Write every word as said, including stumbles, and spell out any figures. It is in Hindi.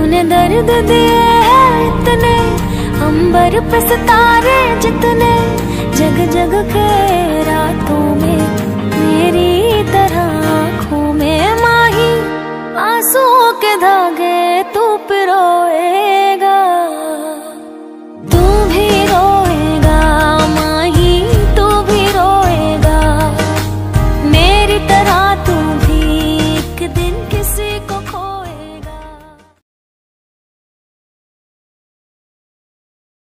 तूने दर्द दिए हैं इतने, अंबर पे सितारे जितने, जग जग के